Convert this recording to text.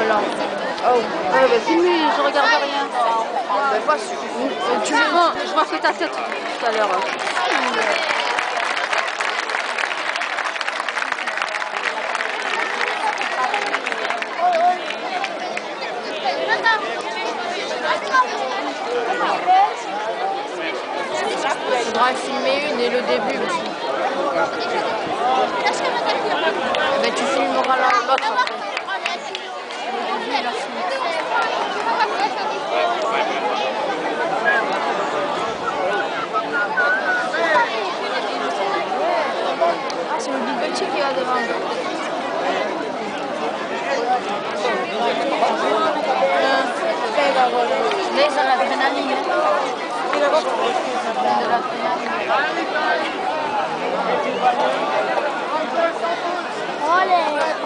là. Oh. Ouais, bah filme, je regarde rien. Ben, moi, Tu vois, je vois que ta tête tout à l'heure. Il faudra filmer une et le début aussi. Mais tu filmeras l'autre après. Ah, c'est le Big qui est là devant. Lei sa l'adrénaline. De l'adrénaline. Olé.